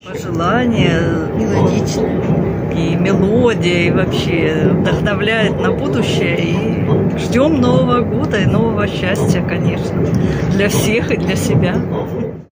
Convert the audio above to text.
Пожелания мелодичные. И мелодия, и вообще вдохновляет на будущее. И ждем Нового года и нового счастья, конечно, для всех и для себя.